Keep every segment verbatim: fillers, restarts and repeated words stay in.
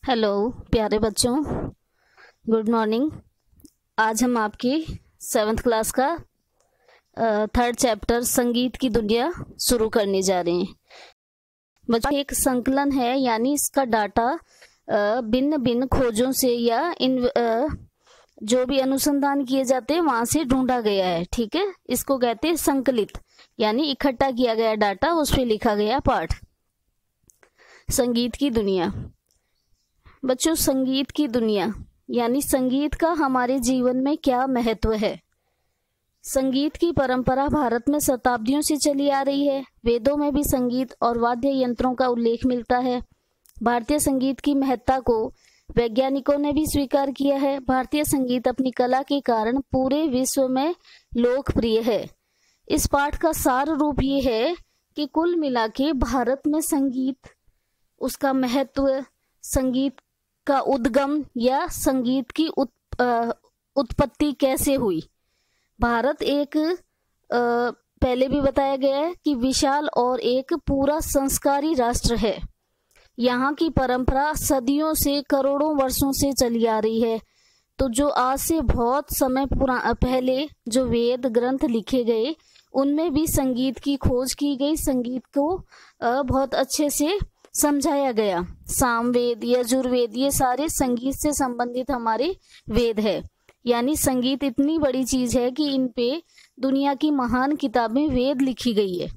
Hello प्यारे बच्चों, good morning. आज हम आपकी सेवन्थ क्लास का थर्ड चैप्टर संगीत की दुनिया शुरू करने जा रहे हैं। बच्चों, एक संकलन है, यानी इसका डाटा भिन्न भिन्न खोजों से या इन आ, जो भी अनुसंधान किए जाते हैं वहां से ढूंढा गया है। ठीक है, इसको कहते हैं संकलित, यानी इकट्ठा किया गया डाटा, उस पर लिखा गया पाठ। संगीत की दुनिया। बच्चों, संगीत की दुनिया यानी संगीत का हमारे जीवन में क्या महत्व है। संगीत की परंपरा भारत में शताब्दियों से चली आ रही है। वेदों में भी संगीत और वाद्य यंत्रों का उल्लेख मिलता है। भारतीय संगीत की महत्ता को वैज्ञानिकों ने भी स्वीकार किया है। भारतीय संगीत अपनी कला के कारण पूरे विश्व में लोकप्रिय है। इस पाठ का सार रूप ये है कि कुल मिला के भारत में संगीत, उसका महत्व, संगीत का उद्गम या संगीत की उत, उत्पत्ति कैसे हुई। भारत एक आ, पहले भी बताया गया है कि विशाल और एक पूरा संस्कारी राष्ट्र है। यहाँ की परंपरा सदियों से, करोड़ों वर्षों से चली आ रही है। तो जो आज से बहुत समय पुरा पहले जो वेद ग्रंथ लिखे गए, उनमें भी संगीत की खोज की गई, संगीत को आ, बहुत अच्छे से समझाया गया। सामवेद, यजुर्वेद, ये सारे संगीत से संबंधित हमारे वेद है। यानी संगीत इतनी बड़ी चीज है कि इन पे दुनिया की महान किताबें, वेद लिखी गई है।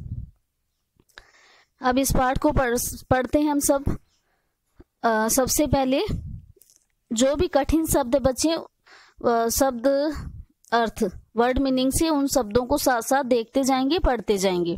अब इस पाठ को पढ़, पढ़ते हैं हम सब। आ, सबसे पहले जो भी कठिन शब्द बचे, शब्द अर्थ, वर्ड मीनिंग से उन शब्दों को साथ साथ देखते जाएंगे, पढ़ते जाएंगे।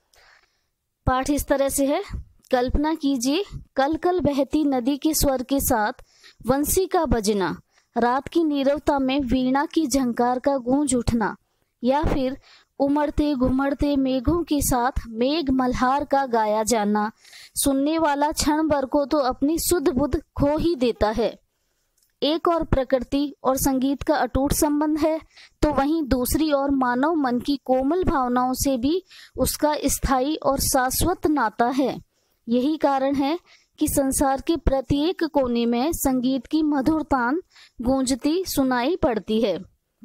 पाठ इस तरह से है। कल्पना कीजिए, कल कल बहती नदी के स्वर के साथ वंशी का बजना, रात की नीरवता में वीणा की झंकार का गूंज उठना, या फिर उमड़ते घुमड़ते मेघों के साथ मेघ मल्हार का गाया जाना। सुनने वाला क्षण भर को तो अपनी सुध बुध खो ही देता है। एक और प्रकृति और संगीत का अटूट संबंध है, तो वहीं दूसरी ओर मानव मन की कोमल भावनाओं से भी उसका स्थायी और शाश्वत नाता है। यही कारण है कि संसार के प्रत्येक कोने में संगीत की मधुर तान गूंजती सुनाई पड़ती है।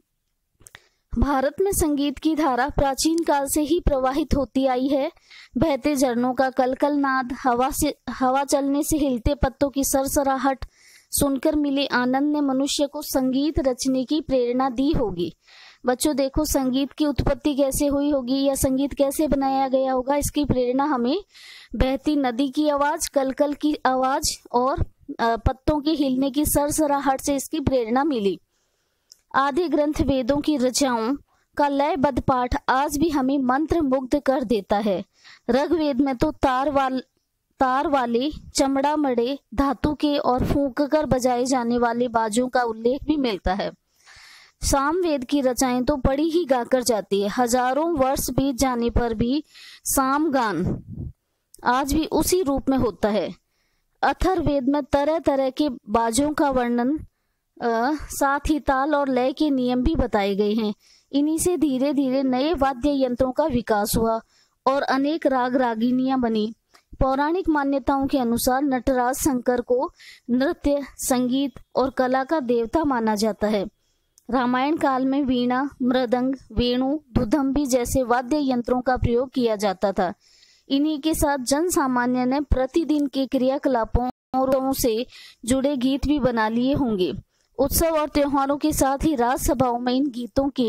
भारत में संगीत की धारा प्राचीन काल से ही प्रवाहित होती आई है। बहते झरनों का कलकल नाद, हवा से हवा चलने से हिलते पत्तों की सरसराहट सुनकर मिले आनंद ने मनुष्य को संगीत रचने की प्रेरणा दी होगी। बच्चों देखो, संगीत की उत्पत्ति कैसे हुई होगी या संगीत कैसे बनाया गया होगा, इसकी प्रेरणा हमें बहती नदी की आवाज, कलकल की आवाज और पत्तों के हिलने की सरसराहट से इसकी प्रेरणा मिली। आदि ग्रंथ वेदों की रचनाओं का लयबद्ध पाठ आज भी हमें मंत्र मुग्ध कर देता है। ऋग्वेद में तो तार वाल तार वाले, चमड़ा मड़े धातु के और फूंक कर बजाए जाने वाले बाजों का उल्लेख भी मिलता है। सामवेद की रचनाएं तो पढ़ी ही गाकर जाती है। हजारों वर्ष बीत जाने पर भी सामगान आज भी उसी रूप में होता है। अथर्ववेद में तरह तरह के बाजों का वर्णन, आ, साथ ही ताल और लय के नियम भी बताए गए हैं। इन्हीं से धीरे धीरे नए वाद्य यंत्रों का विकास हुआ और अनेक राग रागिनियां बनी। पौराणिक मान्यताओं के अनुसार नटराज शंकर को नृत्य, संगीत और कला का देवता माना जाता है। रामायण काल में वीणा, मृदंग, वेणु, दुदंबी जैसे वाद्य यंत्रों का प्रयोग किया जाता था। इन्हीं के साथ जन सामान्य ने प्रतिदिन के क्रियाकलापों से जुड़े गीत भी बना लिए होंगे। उत्सव और त्योहारों के साथ ही राजसभाओं में इन गीतों के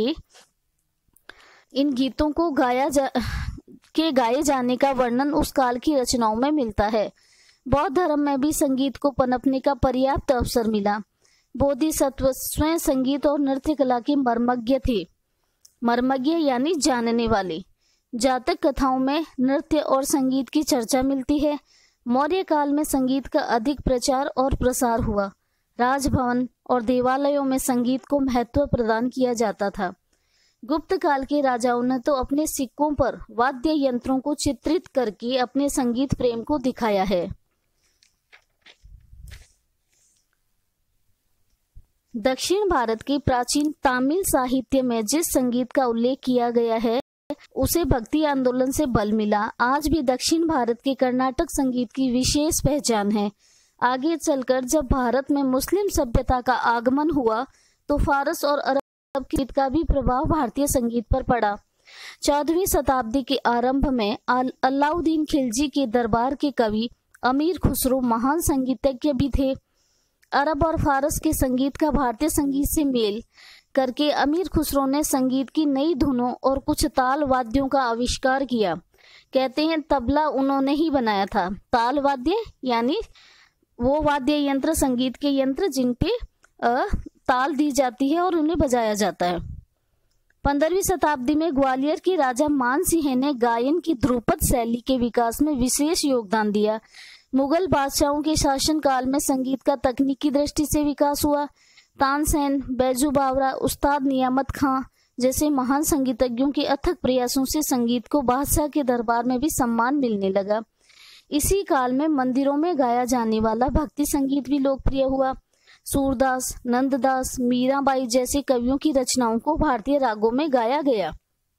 इन गीतों को गाया जा के गाए जाने का वर्णन उस काल की रचनाओं में मिलता है। बौद्ध धर्म में भी संगीत को पनपने का पर्याप्त अवसर मिला। बोधिसत्व स्वयं संगीत और नृत्य कला के मर्मज्ञ थे। मर्मज्ञ यानी जानने वाले। जातक कथाओं में नृत्य और संगीत की चर्चा मिलती है। मौर्य काल में संगीत का अधिक प्रचार और प्रसार हुआ। राजभवन और देवालयों में संगीत को महत्व प्रदान किया जाता था। गुप्त काल के राजाओं ने तो अपने सिक्कों पर वाद्य यंत्रों को चित्रित करके अपने संगीत प्रेम को दिखाया है। दक्षिण भारत के प्राचीन तमिल साहित्य में जिस संगीत का उल्लेख किया गया है, उसे भक्ति आंदोलन से बल मिला। आज भी दक्षिण भारत के कर्नाटक संगीत की विशेष पहचान है। आगे चलकर जब भारत में मुस्लिम सभ्यता का आगमन हुआ तो फारस और अरब के गीत का भी प्रभाव भारतीय संगीत पर पड़ा। चौदहवीं शताब्दी के आरंभ में अलाउद्दीन खिलजी के दरबार के कवि अमीर खुसरो महान संगीतज्ञ भी थे। अरब और फारस के संगीत का भारतीय संगीत से मेल करके अमीर खुसरो ने संगीत की नई धुनों और कुछ ताल वाद्यों का आविष्कार किया। कहते हैं तबला उन्होंने ही बनाया था। ताल वाद्य यानी वो वाद्य यंत्र, संगीत के यंत्र जिन पे ताल दी जाती है और उन्हें बजाया जाता है। पंद्रहवीं शताब्दी में ग्वालियर के राजा मान सिंह ने गायन की ध्रुपद शैली के विकास में विशेष योगदान दिया। मुगल बादशाहों के शासनकाल में संगीत का तकनीकी दृष्टि से विकास हुआ। तानसेन, बैजू बावरा, उस्ताद नियामत खां जैसे महान संगीतज्ञों के अथक प्रयासों से संगीत को बादशाह के दरबार में भी सम्मान मिलने लगा। इसी काल में मंदिरों में गाया जाने वाला भक्ति संगीत भी लोकप्रिय हुआ। सूरदास, नंददास, मीराबाई जैसे कवियों की रचनाओं को भारतीय रागों में गाया गया।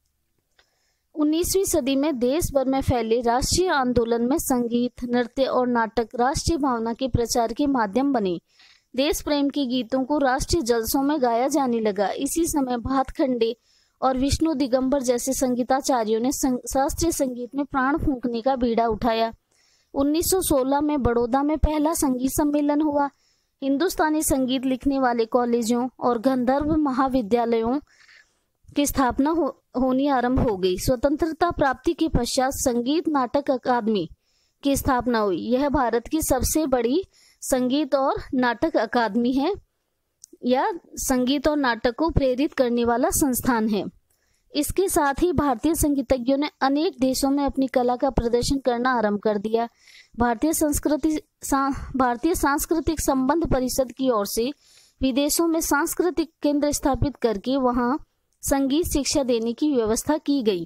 उन्नीसवीं सदी में देश भर में फैले राष्ट्रीय आंदोलन में संगीत, नृत्य और नाटक राष्ट्रीय भावना के प्रचार के माध्यम बने। देश प्रेम के गीतों को राष्ट्रीय जलसों में गाया जाने लगा। इसी समय भातखंडे और विष्णु दिगंबर जैसे संगीताचार्यों ने शास्त्रीय संगीत में प्राण फूंकने का बीड़ा उठाया। उन्नीस सौ सोलह में बड़ौदा में पहला संगीत सम्मेलन हुआ। हिंदुस्तानी संगीत लिखने वाले कॉलेजों और गंधर्व महाविद्यालयों की स्थापना हो, होनी आरंभ हो गई। स्वतंत्रता प्राप्ति के पश्चात संगीत नाटक अकादमी की स्थापना हुई। यह भारत की सबसे बड़ी संगीत और नाटक अकादमी है या संगीत और नाटक को प्रेरित करने वाला संस्थान है। इसके साथ ही भारतीय संगीतज्ञों ने अनेक देशों में अपनी कला का प्रदर्शन करना आरंभ कर दिया। भारतीय संस्कृति सा, भारतीय सांस्कृतिक संबंध परिषद की ओर से विदेशों में सांस्कृतिक केंद्र स्थापित करके वहां संगीत शिक्षा देने की व्यवस्था की गई।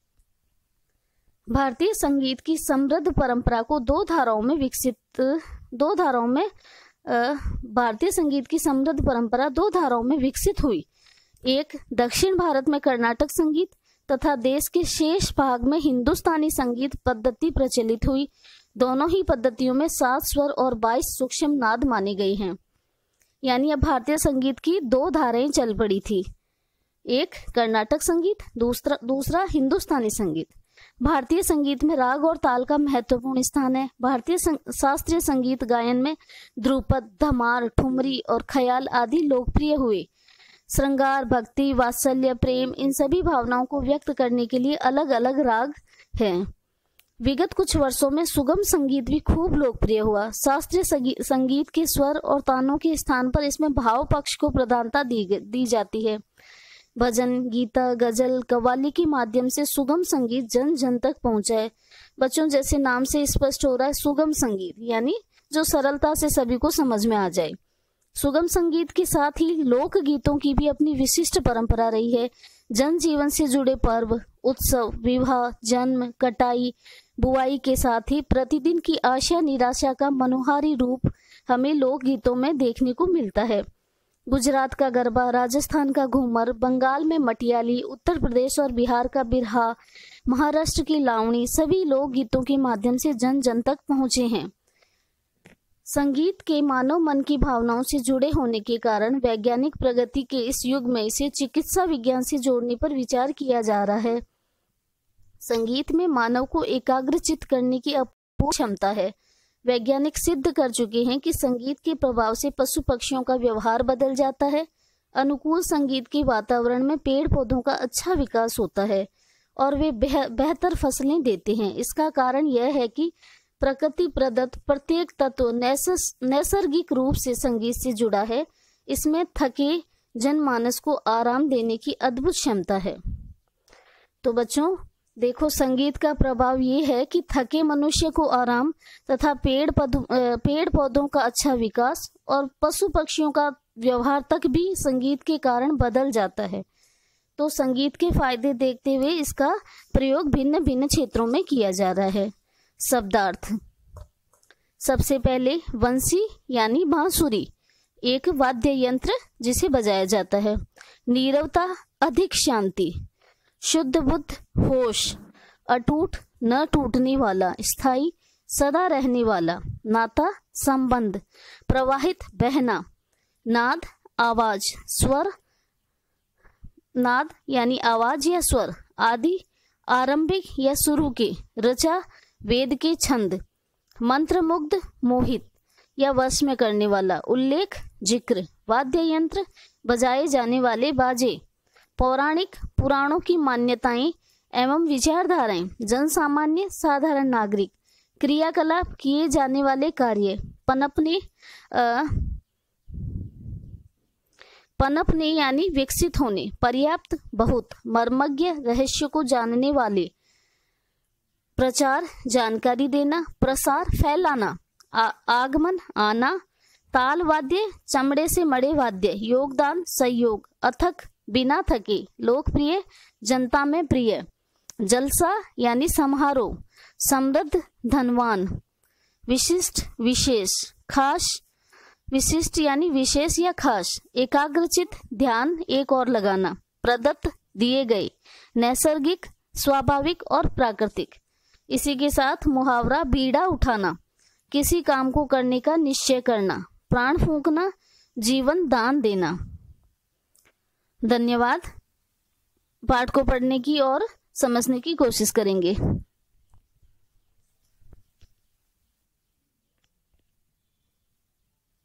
भारतीय संगीत की समृद्ध परंपरा को दो धाराओं में विकसित दो धाराओं में भारतीय संगीत की समृद्ध परंपरा दो धाराओं में विकसित हुई। एक दक्षिण भारत में कर्नाटक संगीत तथा देश के शेष भाग में हिंदुस्तानी संगीत पद्धति प्रचलित हुई। दोनों ही पद्धतियों में सात स्वर और बाईस सूक्ष्म नाद माने गए हैं। यानी अब भारतीय संगीत की दो धाराएं चल पड़ी थी, एक कर्नाटक संगीत, दूसरा दूसरा हिंदुस्तानी संगीत। भारतीय संगीत में राग और ताल का महत्वपूर्ण स्थान है। भारतीय शास्त्रीय संगीत गायन में ध्रुपद, धमार, ठुमरी और ख्याल आदि लोकप्रिय हुए। श्रृंगार, भक्ति, वात्सल्य, प्रेम इन सभी भावनाओं को व्यक्त करने के लिए अलग अलग राग हैं। विगत कुछ वर्षों में सुगम संगीत भी खूब लोकप्रिय हुआ। शास्त्रीय संगीत के स्वर और तानों के स्थान पर इसमें भाव पक्ष को प्रधानता दी, दी जाती है। भजन, गीता, गजल, कव्वाली के माध्यम से सुगम संगीत जन जन तक पहुंचा है। बच्चों, जैसे नाम से स्पष्ट हो रहा है, सुगम संगीत यानी जो सरलता से सभी को समझ में आ जाए। सुगम संगीत के साथ ही लोक गीतों की भी अपनी विशिष्ट परंपरा रही है। जन जीवन से जुड़े पर्व, उत्सव, विवाह, जन्म, कटाई, बुआई के साथ ही प्रतिदिन की आशा निराशा का मनोहारी रूप हमें लोक गीतों में देखने को मिलता है। गुजरात का गरबा, राजस्थान का घूमर, बंगाल में मटियाली, उत्तर प्रदेश और बिहार का बिरहा, महाराष्ट्र की लावणी सभी लोक गीतों के माध्यम से जन जन तक पहुंचे हैं। संगीत के मानव मन की भावनाओं से जुड़े होने के कारण वैज्ञानिक प्रगति के इस युग में इसे चिकित्सा विज्ञान से जोड़ने पर विचार किया जा रहा है। संगीत में मानव को एकाग्रचित करने की अपूर्व क्षमता है। वैज्ञानिक सिद्ध कर चुके हैं कि संगीत के प्रभाव से पशु पक्षियों का व्यवहार बदल जाता है। अनुकूल संगीत के वातावरण में पेड़ पौधों का अच्छा विकास होता है और वे बेह, बेहतर फसलें देते हैं। इसका कारण यह है कि प्रकृति प्रदत्त प्रत्येक तत्व नैसर्गिक रूप से संगीत से जुड़ा है। इसमें थके जनमानस को आराम देने की अद्भुत क्षमता है। तो बच्चों देखो, संगीत का प्रभाव ये है कि थके मनुष्य को आराम तथा पेड़ पौधों पेड़ पौधों का अच्छा विकास और पशु पक्षियों का व्यवहार तक भी संगीत के कारण बदल जाता है। तो संगीत के फायदे देखते हुए इसका प्रयोग भिन्न भिन्न क्षेत्रों में किया जा रहा है। शब्दार्थ, सबसे पहले वंशी यानी बांसुरी, एक वाद्य यंत्र जिसे बजाया जाता है। नीरवता, अधिक शांति। शुद्ध बुद्ध, होश, अटूट, न टूटने वाला, स्थायी, सदा रहने वाला, नाता संबंध, प्रवाहित बहना, नाद आवाज, स्वर नाद यानी आवाज या स्वर, आदि आरंभिक या शुरू के, रचा वेद के छंद, मंत्रमुग्ध मोहित या वश में करने वाला, उल्लेख जिक्र, वाद्य यंत्र बजाए जाने वाले बाजे, पौराणिक पुराणों की मान्यताएं एवं विचारधाराएं, जनसामान्य साधारण नागरिक, क्रियाकलाप किए जाने वाले कार्य, पनपने आ, पनपने यानी विकसित होने, पर्याप्त बहुत, मर्मज्ञ रहस्य को जानने वाले, प्रचार जानकारी देना, प्रसार फैलाना, आ, आगमन आना, ताल वाद्य चमड़े से मड़े वाद्य, योगदान सहयोग, अथक बिना थके, लोकप्रिय जनता में प्रिय, जलसा यानी समारोह, समृद्ध धनवान, विशिष्ट विशेष, खास विशिष्ट यानी विशेष या खास, एकाग्रचित ध्यान एक और लगाना, प्रदत्त दिए गए, नैसर्गिक स्वाभाविक और प्राकृतिक। इसी के साथ मुहावरा बीड़ा उठाना, किसी काम को करने का निश्चय करना, प्राण फूंकना, जीवन दान देना। धन्यवाद। पाठ को पढ़ने की और समझने की कोशिश करेंगे।